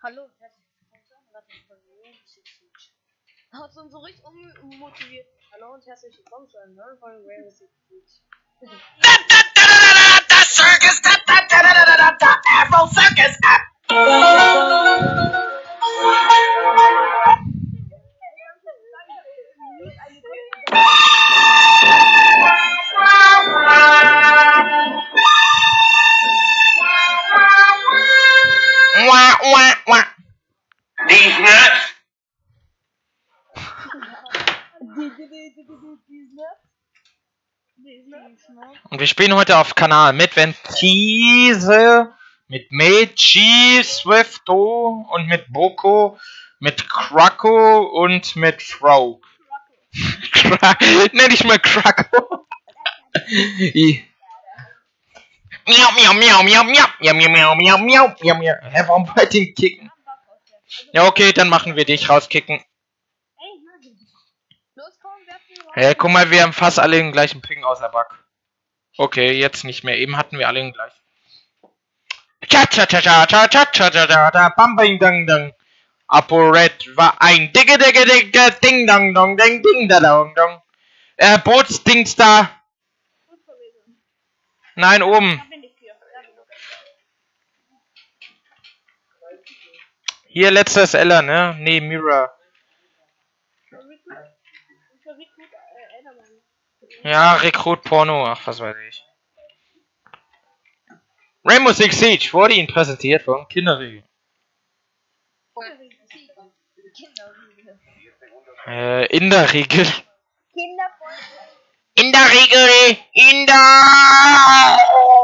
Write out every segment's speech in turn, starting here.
Hallo, herzlich willkommen zu hat uns so richtig unmotiviert. Hallo und herzlich willkommen zu einem neuen Folge Rainbow Six Siege. The circus, the Afro circus. Wah, wah, wah. These nuts. Und wir spielen heute auf Kanal mit Ventise, mit Meiji, Swifto und mit Boko, mit Krako und mit Frog. Nenn ich mal Krako. Miau, miau, miau, miau, miau, miau, miau, miau, miau, miau, miau. Hä, warum bei den kicken? Ja, okay, dann machen wir dich rauskicken. Hä, guck mal, wir haben fast alle den gleichen Ping außer Bug. Okay, jetzt nicht mehr. Eben hatten wir alle den gleichen. Cha cha cha cha cha cha cha cha cha cha bam bing dang dang. ApoRed war ein dicke dicke dicke ding dang dong ding ding da dong dong. Bootsdings da. Nein, oben. Hier letztes Ella, ne? Nee, Mira. Ja, Rekrut Porno, ach was weiß ich. Rainbow Six Siege wurde Ihnen präsentiert von Kinderriegel. In der Regel. In der Regel. In der.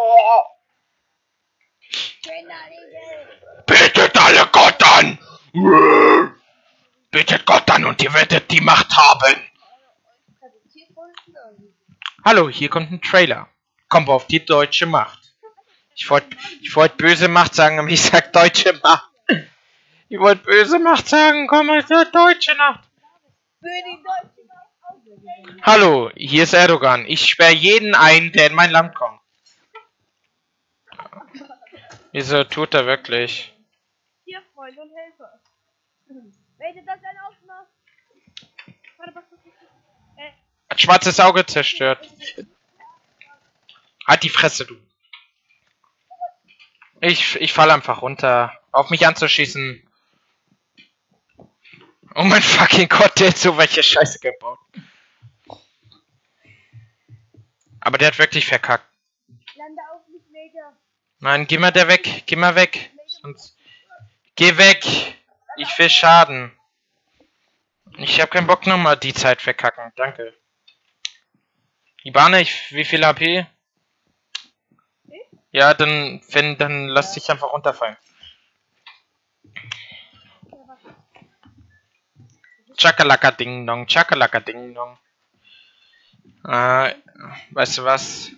Betet alle Gott an. Betet Gott an und ihr werdet die Macht haben. Hallo, hier kommt ein Trailer. Kommt auf die deutsche Macht. Ich wollte böse Macht sagen, aber ich sag deutsche Macht. Ich wollte böse Macht sagen, komm auf die deutsche Macht. Hallo, hier ist Erdogan. Ich sperre jeden ein, der in mein Land kommt. Wieso tut er wirklich? Hier, Freund und Helfer. Welche das denn aufmacht? Warte, was ist das? Hat schwarzes Auge zerstört. Halt die Fresse, du. Ich fall einfach runter. Auf mich anzuschießen. Oh mein fucking Gott, der hat so welche Scheiße gebaut. Aber der hat wirklich verkackt. Lande auf mich, Meter. Nein, geh mal da weg. Geh mal weg. Sonst... Geh weg. Ich will Schaden. Ich hab keinen Bock nochmal die Zeit verkacken. Danke. Ibane, wie viel HP? Ja, dann lass dich einfach runterfallen. Chakalaka Ding Dong, Chakalaka Ding Dong. Weißt du was?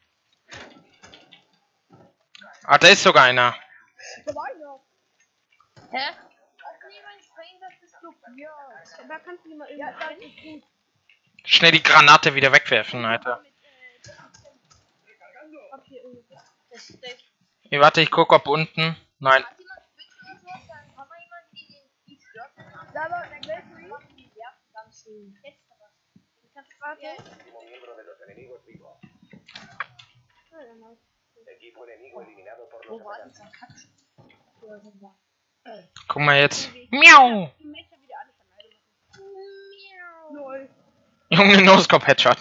Ah, da ist sogar einer. Hä? Da kannst du mal irgendwie Schnell die Granate wieder wegwerfen, Alter. Hey, warte, ich guck ob unten. Nein. Guck mal jetzt. Miau! Junge, No-Scope-Headshot.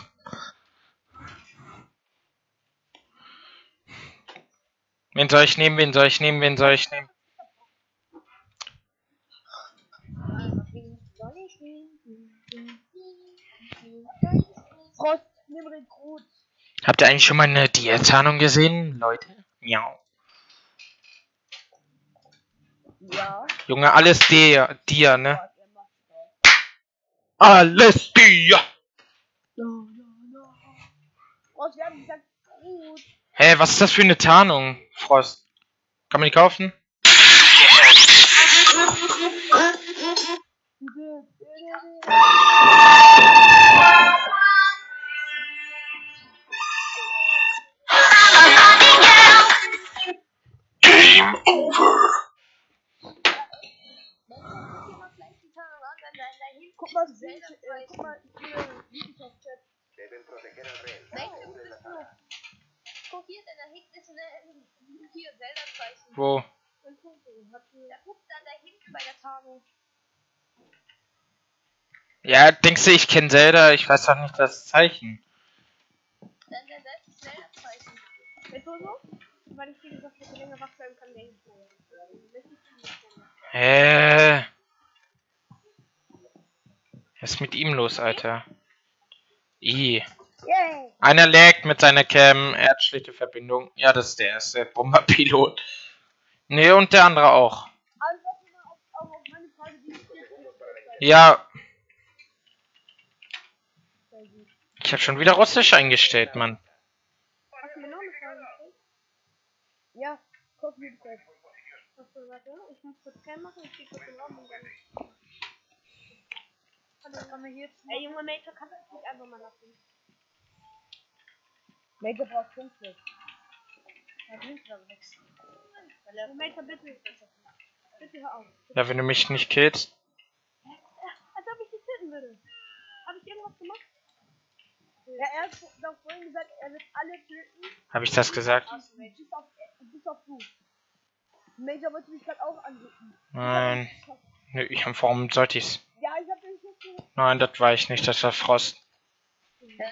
Wen soll ich nehmen? Wen soll ich nehmen? Wen soll ich nehmen? Frost, nimm Rekrut. Habt ihr eigentlich schon mal eine Dia-Tarnung gesehen, Leute? Miau. Ja. Junge, alles Dia, ne? Alles Dia! Frost, wir haben gesagt, gut. Hä, was ist das für eine Tarnung, Frost? Kann man die kaufen? Game over. guck mal, guck mal, Chat. Guck hier, da hinten ist hier Zelda-Zeichen. Wo? Da guck da hinten bei der Tagung. Ja, denkst du, ich kenne Zelda? Ich weiß doch nicht das Zeichen. Da ist Zelda-Zeichen. Weißt du so? Weil ich, wie gesagt, wenn ich länger wach bleiben kann, denke ich mal. Was ist mit ihm los, Alter? Yay! Einer laggt mit seiner Cam, er hat schlechte Verbindung. Ja, das ist der erste Bomberpilot. Ne, und der andere auch. Antworte mal auf meine Frage, die ich Ja. Ich habe schon wieder Russisch eingestellt, Mann. Hast du mir noch eine Frage gestellt? Ja, guck mir kurz. Achso, warte, ich muss kurz Cam machen, ich gehe kurz in den Raum und dann... Hallo, kann man hier jetzt... Ey, Junge, Major, kannst du mich einfach mal lassen? Major braucht Punkte. Ja, bringt aber nichts. Major, bitte. Bitte hör auf. Ja, wenn du mich nicht killst. Als ob ich dich töten würde. Habe ich irgendwas gemacht? Ja, er hat doch vorhin gesagt, er wird alle töten. Habe ich das gesagt? Bis auf du. Major wollte mich gerade auch anrufen. Nein. Nö, warum sollte ich's? Ja, ich hab den Schuss gemacht. Nein, das war ich nicht, das war Frost. Ja,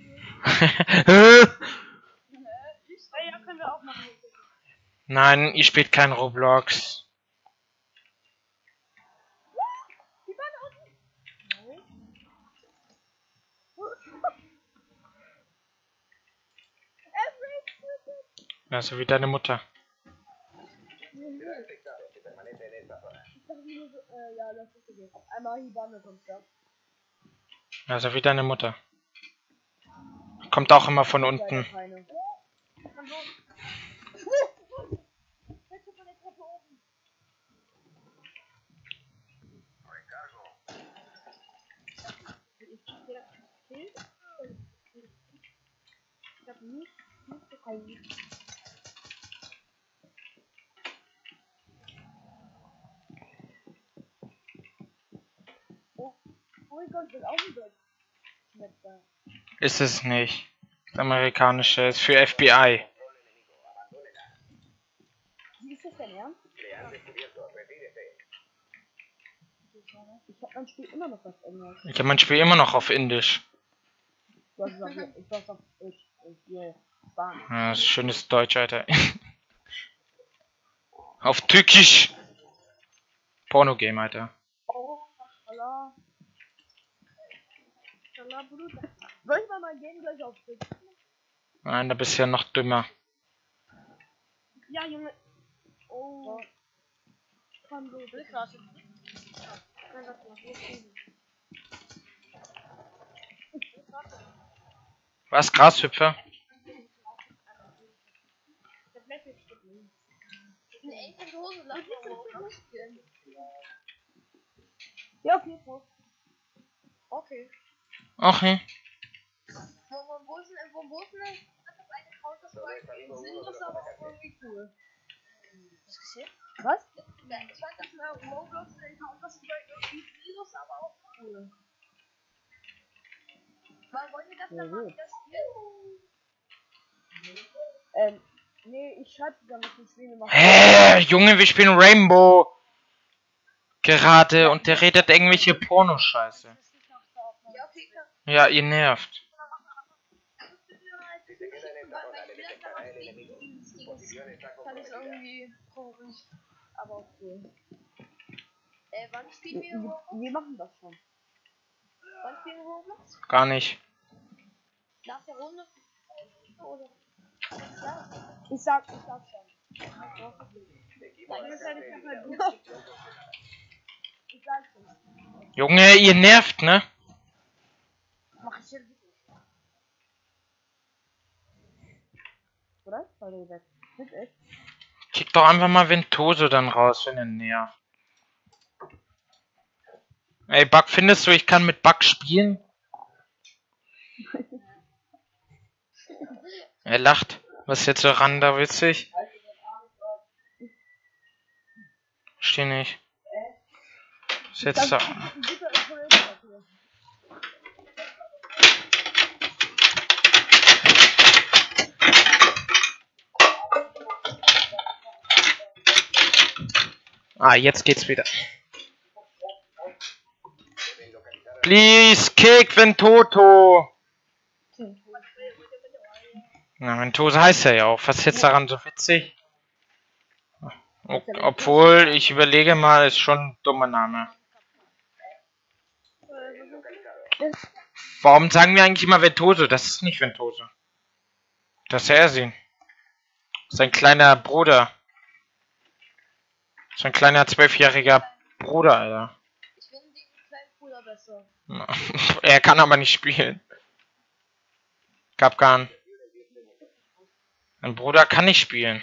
können wir auch machen. Nein, ihr spielt kein Roblox. Die waren da unten. Ja, so wie deine Mutter. Ja, das ist okay. Einmal Hibane kommt da. Ja, so wie deine Mutter. Kommt auch immer von unten. Gott, will auch ein Deutsch. Ist es nicht. Das amerikanische ist für FBI. Wie ist das denn, ja? Ich hab mein Spiel immer noch auf Englisch. Ich habe mein Spiel immer noch auf Indisch. Ich weiß auf Spanisch. Ja, das ist schönes Deutsch, Alter. Auf Türkisch. Porno-Game, Alter. Oh, Allah. Allah, Bruder. Soll ich mal mein Game gleich aufdrücken? Nein, da bist du ja noch dümmer. Ja, Junge. Oh. Komm, du bist krass. Was, Grashüpfer? Ja, okay, Prost. Okay. Okay. Wo ist denn das eine Counter-Strike? Sinnlos, aber auch irgendwie cool. Was? Ich fand das Roblox in den Counter-Strike irgendwie sinnlos, aber auch cool. Wollen wir das dann mal wieder spielen? Nee, ich schreibe dann noch nicht Spiele machen. Junge, wir spielen Rainbow. Gerade und der redet irgendwelche Pornoscheiße. Ja, okay, klar. Ja, ihr nervt. Fand ich irgendwie traurig. Aber auch cool. Wann spielen wir Roblox? Wir machen das schon. Wann spielen wir Roblox? Gar nicht. Nach der Runde? Oder? Ich sag schon. Ich sag schon. Junge, ihr nervt, ne? Mach ich jetzt. Oder? War der weg? Ist echt? Kick doch einfach mal Ventoso dann raus, wenn er nervt. Ey, Bug, findest du, ich kann mit Bug spielen? Er lacht. Was ist jetzt so ran da witzig? Versteh nicht. Was ist jetzt da? Ah, jetzt geht's wieder. Please kick Ventoto. Na, Ventoso heißt er ja auch. Was ist jetzt daran so witzig? Obwohl, ich überlege mal, ist schon ein dummer Name. Warum sagen wir eigentlich immer Ventoso? Das ist nicht Ventoso. Das ist Ersin. Sein kleiner Bruder. Sein kleiner 12-jähriger Bruder, Alter. Ich finde den kleinen Bruder besser. Er kann aber nicht spielen. Kapkan. Mein Bruder kann nicht spielen.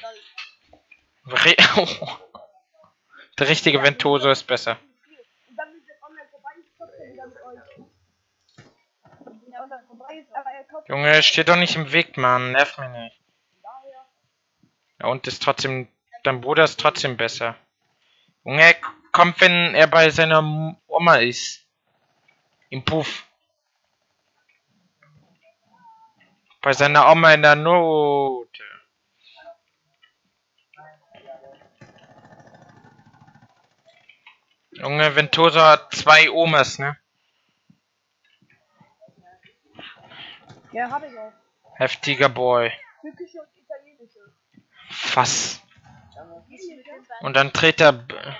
Der richtige Ventoso ist besser. Und dann mit dem Online vorbei ist, kommt er wieder mit euch. Der Online vorbei ist, aber er kommt Junge, steht doch nicht im Weg, Mann. Nerv mich nicht. daher. Ja, und ist trotzdem. Dein Bruder ist trotzdem besser. Junge, er kommt, wenn er bei seiner Oma ist. Im Puff. Bei seiner Oma in der Not. Junge, Ventoso hat 2 Omas, ne? Ja, hab ich auch. Heftiger Boy. Türkische und italienische. Was? Und dann dreht er.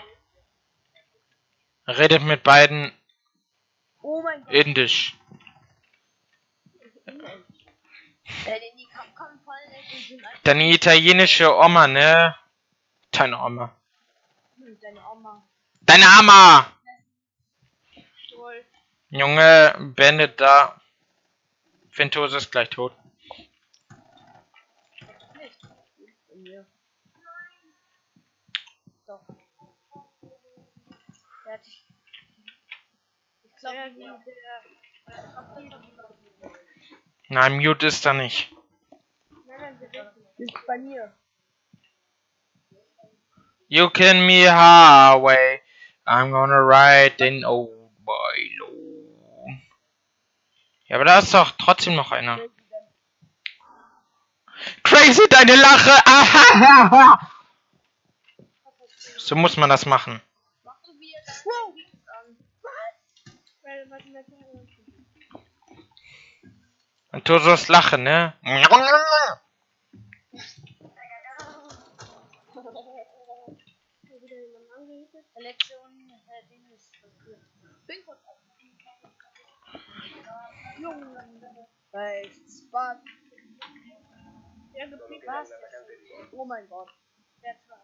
Redet mit beiden Oh mein Gott. Indisch. Die kommen voll nicht und sind einfach Deine italienische Oma, ne? Deine Oma. deine Oma. Deine Oma! Toll. Junge, beendet da. Ventoso ist gleich tot. Nicht. Bei mir. Doch. Der hat dich. Ich glaube, Nein, Mute ist da nicht. ist bei mir. You can me highway. I'm gonna ride in old boy low. Ja, aber da ist doch trotzdem noch einer. Crazy, deine Lache! Ahahaha! So muss man das machen. Mach du wieder deine Videos an. Was? Ventosos Lache, ne? Der letzte und Ding ist passiert. Bingo. Junge. Rechts. Bad. Der gepickt was? Oh mein Gott. Der Tag.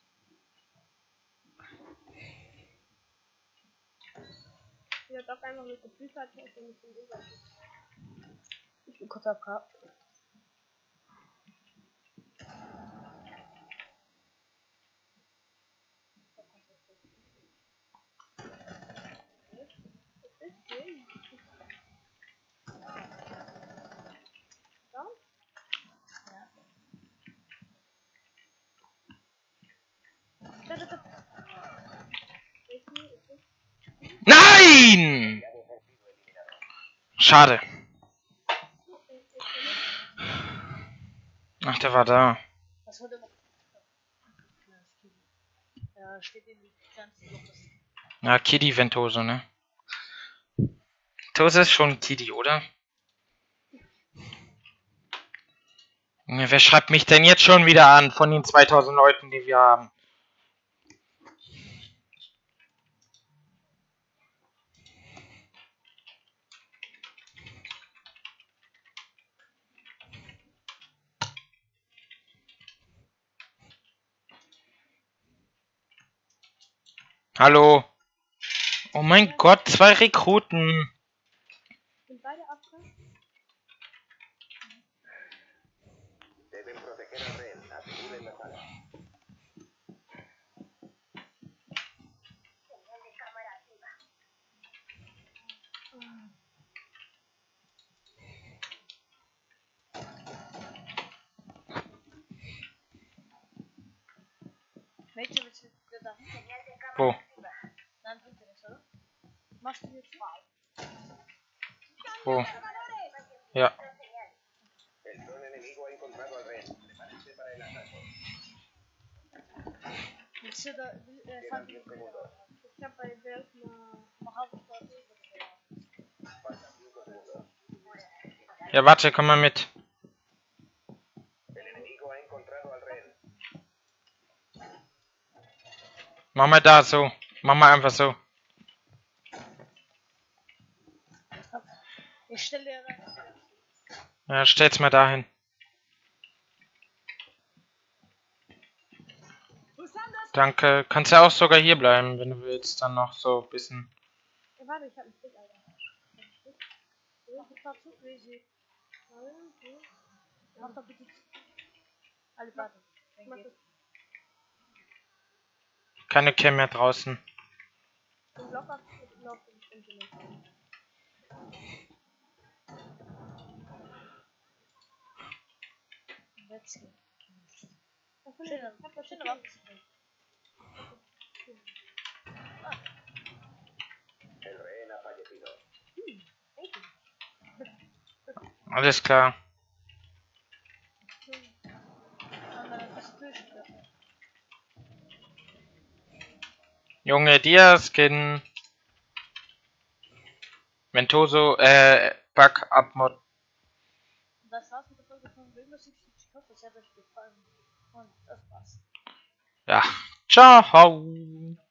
Ich hab doch einmal mit gepickt hat und mit dem Ding. Ich bin kurz auf K. Nein! Schade. Ach, der war da. Was wurde noch? Ja, steht in die ganze Woche. Ja, Kiddy Ventoso, ne? Ventoso ist schon Kiddy, oder? Ja, wer schreibt mich denn jetzt schon wieder an von den 2000 Leuten, die wir haben? Hallo? Oh mein Gott, 2 Rekruten. Sind beide abgefangen? Welche willst du gesagt? Wo? Nein, bringt dir nichts, oder? Machst du jetzt mal? Wo? Ja. Willst du da, fand ich hab bei der Hauptstadt. Ja, warte, komm mal mit. Mach mal da so. Mach mal einfach so. Ich stelle dir rein. Ja, stell's mal dahin. Danke. Kannst ja auch sogar hier bleiben, wenn du willst. Dann noch so ein bisschen. Ja, warte, ich hab einen Stick, Alter. Ich fahr zu crazy. Mach doch bitte. Alle, warte. Keine Cam mehr draußen. Und locker noch im Internet. Let's go. Schöner. Alles klar. Junge, Dia-Skin. Ventoso, Bug Abmod. Das war's mit der Folge von Rainbow Six Siege. Ich hoffe, es hat euch gefallen. Und das war's. Ja. Ciao.